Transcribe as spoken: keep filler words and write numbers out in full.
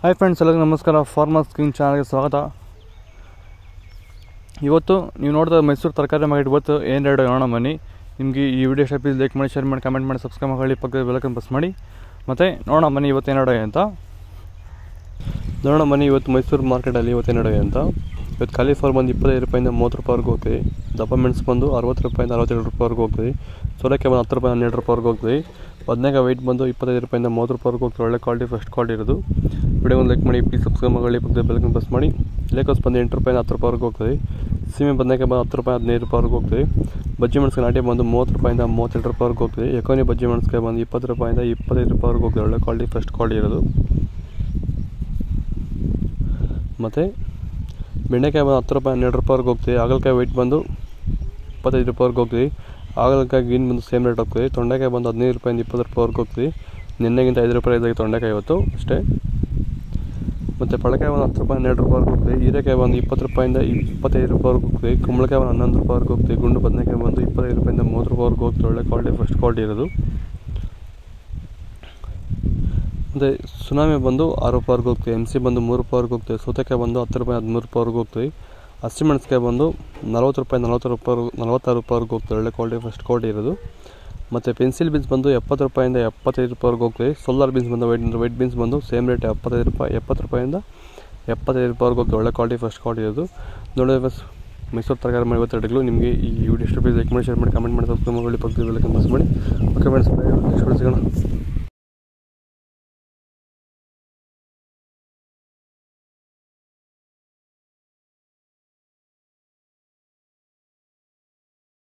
Hi friends, ಎಲ್ಲರಿಗೂ ನಮಸ್ಕಾರ. Farmers king ಚಾನಲ್ಗೆ ಸ್ವಾಗತ. ಇವತ್ತು ನೀವು ನೋಡಿದ ಮೈಸೂರು ತರಕಾರಿ ಮಾರ್ಕೆಟ್ ಇವತ್ತು ಏನು ರೇಟ್ ನೋಡೋಣ ಬನ್ನಿ. ನಿಮಗೆ ಈ ವಿಡಿಯೋ ಇಷ್ಟ ಪ್ಲೀಸ್ ಲೈಕ್ ಮಾಡಿ, ಶೇರ್ ಮಾಡಿ, ಕಮೆಂಟ್ ಮಾಡಿ, ಸಬ್ಸ್ಕ್ರೈಬ್ ಮಾಡಿ, ಪಕ್ಕದ ಬೆಲ್ಲೈಕನ್ ಪ್ರೆಸ್ ಮಾಡಿ. ಮತ್ತು ನೋಡೋಣ ಬನ್ನಿ ಇವತ್ತು ಏನು ರೇಟ್ ಅಂತ ನೋಡೋಣ ಬನ್ನಿ. ಇವತ್ತು ಮೈಸೂರು ಮಾರ್ಕೆಟಲ್ಲಿ ಇವತ್ತು ಏನು ರೇಟ್ ಅಂತ ಇವತ್ತು ಕಾಲಿಫ್ಲವರ್ ಬಂದು ಇಪ್ಪತ್ತೈದು ರೂಪಾಯಿಂದ ಮೂವತ್ತು ರೂಪಾಯಿವರೆಗೂ ಹೋಗ್ತೀವಿ. ದಪ್ಪ ಮೆಣಸು ಬಂದು ಅರವತ್ತು ರೂಪಾಯಿಂದ ಅರವತ್ತೆರಡು ರೂಪಾಯಿವರೆಗೂ ಹೋಗ್ತೀವಿ. ಸೋರೆಕಾಯಿ ಬಂದು ಹತ್ತು ರೂಪಾಯಿ ಹನ್ನೆರಡು ರೂಪಾಯಿವರೆಗೂ ಹೋಗ್ತೀವಿ. ಬದನೆಕಾಯಿ ವೆಯ್ಟ್ ಬಂದು ಇಪ್ಪತ್ತೈದು ರೂಪಾಯಿಂದ ಮೂವತ್ತು ರೂಪಾಯಿವರೆಗೂ ಹೋಗ್ತೀವಿ. ಒಳ್ಳೆ ಕ್ವಾಲಿಟಿ, ಫಸ್ಟ್ ಕ್ವಾಲಿಟಿ ಇರೋದು. ವಿಡಿಯೋ ಒಂದು ಲೈಕ್ ಮಾಡಿ, ಪ್ಲೀಸ್ ಸಬ್ಸ್ಕ್ರೈಬ್ ಮಾಡಿ, ಪಕ್ಕದ ಬೆಲ್ಲೈಕನ್ ಪ್ರೆಸ್ ಮಾಡಿ. ಲೇಕೋಸ್ ಬಂದು ಎಂಟು ರೂಪಾಯಿಂದ ಹತ್ತು ರೂಪಾಯಿವರೆಗೂ ಹೋಗ್ತೀವಿ. ಸೀಮೆ ಬದನೆಕಾಯಿ ಬಂದು ಹತ್ತು ರೂಪಾಯಿ ಹದಿನೈದು ರೂಪಾಯಿವರೆಗೂ ಹೋಗ್ತೀವಿ. ಬಜ್ಜಿ ಮೆಣಸಿನ ನಾಟಿ ಬಂದು ಮೂವತ್ತು ರೂಪಾಯಿಂದ ಮೂವತ್ತೆರಡು ರೂಪಾಯಿವರೆಗೂ ಹೋಗ್ತೀವಿ. ಎಕೋನಿ ಬಜ್ಜಿ ಮೆಣಸಿನಕಾಯಿ ಬಂದು ಇಪ್ಪತ್ತು ರೂಪಾಯಿಂದ ಇಪ್ಪತ್ತೈದು ರೂಪಾಯಿವರೆಗೂ ಹೋಗ್ತೀವಿ. ಒಳ್ಳೆ ಕ್ವಾಲಿಟಿ, ಫಸ್ಟ್ ಕ್ವಾಲಿಟಿ ಇರೋದು. ಮತ್ತು ಬೆಂಡೆಕಾಯಿ ಬಂದು ಹತ್ತು ರೂಪಾಯಿ ಹನ್ನೆರಡು ರೂಪಾಯಿವರೆಗೂ ಹೋಗ್ತೀವಿ. ಹಾಗಲಕಾಯಿ ವೆಯ್ಟ್ ಬಂದು ಇಪ್ಪತ್ತೈದು ರೂಪಾಯಿವರೆಗೂ ಹೋಗ್ತೀವಿ. ಹಾಗಲಕಾಯಿ ಗ್ರೀನ್ ಬಂದು ಸೇಮ್ ರೇಟ್ ಹೋಗ್ತೀವಿ. ತೊಂಡೆಕಾಯಿ ಬಂದು ಹದಿನೈದು ರೂಪಾಯಿಂದ ಇಪ್ಪತ್ತು ರೂಪಾಯಿವರೆಗೂ ಹೋಗ್ತೀವಿ. ನಿನ್ನೆಗಿಂತ ಐದು ರೂಪಾಯಿ ಇದಾಗಿ ತೊಂಡೆಕಾಯಿ ಇವತ್ತು ಅಷ್ಟೇ. ಮತ್ತು ಪಳಕಾಯಿ ಒಂದು ಹತ್ತು ರೂಪಾಯಿ ಹನ್ನೆರಡು ರೂಪಾಯಿವರೆಗೂ ಹೋಗ್ತೀವಿ. ಹೀರೆಕಾಯಿ ಬಂದು ಇಪ್ಪತ್ತು ರೂಪಾಯಿಂದ ಇಪ್ಪತ್ತೈದು ರೂಪಾಯಿವರೆಗೂ ಹೋಗ್ತೀವಿ. ಕುಂಬಳಕಾಯಿ ಒಂದು ಹನ್ನೊಂದು ರೂಪಾಯಿವರೆಗೂ ಹೋಗ್ತೀವಿ. ಗುಂಡು ಬದನೆಕಾಯಿ ಬಂದು ಇಪ್ಪತ್ತೈದು ರೂಪಾಯಿಂದ ಮೂವತ್ತು ರೂಪಾಯಿವರೆಗೂ ಹೋಗ್ತೀವಿ. ಒಳ್ಳೆ ಕ್ವಾಲಿಟಿ, ಫಸ್ಟ್ ಕ್ವಾಲಿಟಿ ಇರೋದು. ಮತ್ತು ಸುನಾಮಿ ಬಂದು ಆರು ರೂಪಾಯಿವರೆಗೂ ಹೋಗ್ತೀವಿ. ಎಮ್ ಸಿ ಬಂದು ಮೂರು ರೂಪಾಯಿವರೆಗೂ ಹೋಗ್ತೀವಿ. ಸೌತೆಕಾಯಿ ಬಂದು ಹತ್ತು ರೂಪಾಯಿ ಹದಿಮೂರು ರೂಪಾಯಿವರೆಗೂ ಹೋಗ್ತೀವಿ. ಹಸಿಮೆಣಸಿಕಾಯಿ ಬಂದು ನಲ್ವತ್ತು ರೂಪಾಯಿ ನಲ್ವತ್ತು ರೂಪಾಯಿ ನಲ್ವತ್ತಾರು ರೂಪಾಯಿವರೆಗೂ ಹೋಗ್ತೀವಿ. ಒಳ್ಳೆ ಕ್ವಾಲಿಟಿ, ಫಸ್ಟ್ ಕ್ವಾಲಿಟಿ ಇರೋದು. ಮತ್ತು ಪೆನ್ಸಿಲ್ ಬೀನ್ಸ್ ಬಂದು ಎಪ್ಪತ್ತು ರೂಪಾಯಿಂದ ಎಪ್ಪತ್ತೈದು ರೂಪಾಯಿವರೆಗೂ ಹೋಗ್ತೀವಿ. ಸೋಲಾರ್ ಬೀನ್ಸ್ ಬಂದು ವೈಟ್ ವೈಟ್ ಬೀನ್ಸ್ ಬಂದು ಸೇಮ್ ರೇಟ್ ಎಪ್ಪತ್ತೈದು ರೂಪಾಯಿ ಎಪ್ಪತ್ತು ರೂಪಾಯಿಂದ ಎಪ್ಪತ್ತೈದು ರೂಪಾಯಿವರೆಗೂ ಹೋಗ್ತೀವಿ. ಒಳ್ಳೆ ಕ್ವಾಲಿಟಿ, ಫಸ್ಟ್ ಕ್ವಾಲಿಟಿ ಇರೋದು. ನೋಡಿ ಬಸ್ ಮೈಸೂರು ತರಕಾರಿ ಮಾಡಿ ಇವತ್ತು ರೇಟ್ಗಳು. ನಿಮಗೆ ಈ ವಿಡಿಯೋ ಇಷ್ಟ ಪ್ಲೀಸ್ ಲೈಕ್ ಮಾಡಿ, ಶೇರ್ ಮಾಡಿ, ಕಮೆಂಟ್ ಮಾಡಿ, ಸಬ್ಸ್ಕ್ರೈಬ್ ಮಾಡಿ, ಪಕ್ಕದ ಬೆಲ್ಲೈಕನ್ ಪ್ರೆಸ್ ಮಾಡಿ. ಓಕೆ ಫ್ರೆಂಡ್ಸ್, ನೆಕ್ಸ್ಟ್ ವಿಡಿಯೋ ಸಿಗೋಣ.